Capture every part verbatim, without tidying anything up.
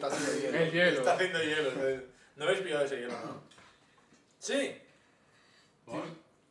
está haciendo hielo. El hielo. Está haciendo hielo. ¿No habéis pillado ese hielo, no? Sí. ¿Por?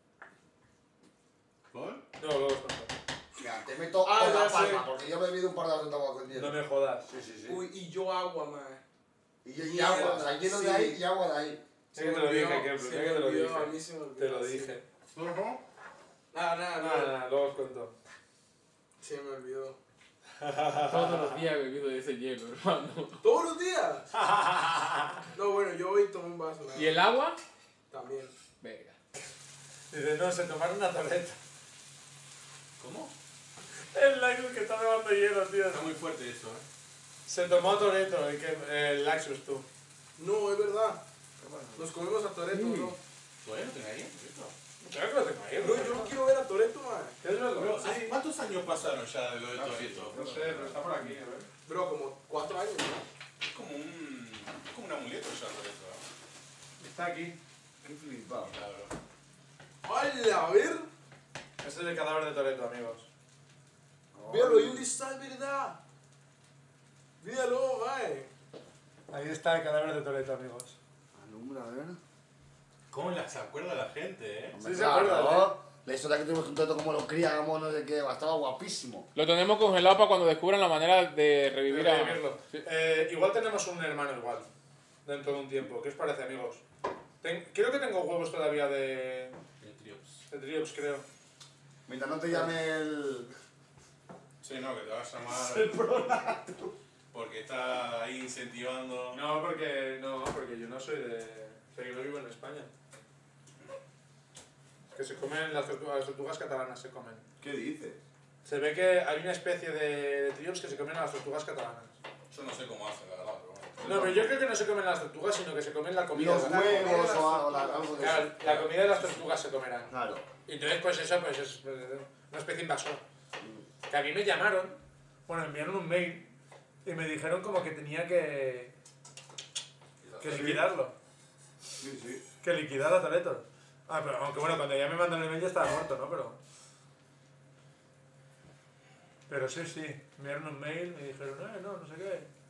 ¿Por? No, luego os cuento. Ya, te meto Ah, con la ya palma, sé. porque yo me he bebido un par de vasos de agua con hielo. No me jodas. Sí, sí, sí. Uy, y yo agua, man. Y, y agua, o sea, hielo de Sí. ahí y agua de ahí. Sí que te lo dije, que se que me te lo olvidó, a dije. mí se me olvidó. Te lo sí. dije. ¿Por? Nada, nada, Nada, nada. nada, luego os cuento. Se me olvidó. Todos los días he bebido de ese hielo, hermano. ¿Todos los días? No, bueno, yo hoy tomé un vaso. Nada. ¿Y el agua? También. Verga. Dice, no, se tomaron una tableta. ¿Cómo? El Laxus que está bebando hielo, tío. Está muy fuerte eso, ¿eh? Se tomó Toreto, el, que, el Laxus, tú. No, es verdad. Nos comemos a Toreto, Sí. ¿no? ¿Todavía no tenés ahí? ¿Esto? Claro que lo tengo ahí, No, yo no quiero ver a Toreto, man. ¿Qué es lo Pero, que ¿hace ¿cuántos años pasaron ya de lo de Toretto? No sé, pero está por aquí, a ver. Bro, como cuatro años, ¿no? Es como un... es como un amuleto ya Toretto, ¿eh? Está aquí. Qué flipado. Claro. ¡Hala! A ver. Este es el cadáver de Toreto, amigos. Míralo, ahí donde está, es verdad. Míralo, mae. Ahí está el cadáver de Toreto, amigos. Alumbra, a ver. ¿Cómo la se acuerda la gente, eh? Hombre, se claro, acuerda, ¿no? La historia que tuvimos un trato como lo criamos, no sé qué, estaba guapísimo. Lo tenemos congelado para cuando descubran la manera de revivir a... Revivirlo. Sí. Eh, igual tenemos un hermano igual. Dentro de un tiempo. ¿Qué os parece, amigos? Ten- creo que tengo huevos todavía de... El Triops. de Triops, creo. Mientras no te llame el... Sí, no, que te va a llamar... El Pronato. Porque está ahí incentivando... No, porque... No, porque yo no soy de... O sea, yo no vivo en España. Que se comen las tortugas, las tortugas catalanas se comen. ¿Qué dices? Se ve que hay una especie de, de triops que se comen a las tortugas catalanas. Yo no sé cómo hacen, la verdad, pero bueno. No, pero yo creo que no se comen las tortugas, sino que se comen la comida. Los la comida de huevos las o algo, tortugas. algo de Claro, eso. la comida de las tortugas se comerán. Claro. Y entonces, pues eso, pues es una especie invasor. Que a mí me llamaron, bueno, enviaron un mail y me dijeron como que tenía que, que liquidarlo. Sí, sí. Que liquidar a Toretto. Ah, pero aunque bueno, cuando ya me mandaron el mail ya estaba muerto, ¿no? Pero... Pero sí, sí, me dieron un mail, me dijeron, eh, no, no sé qué.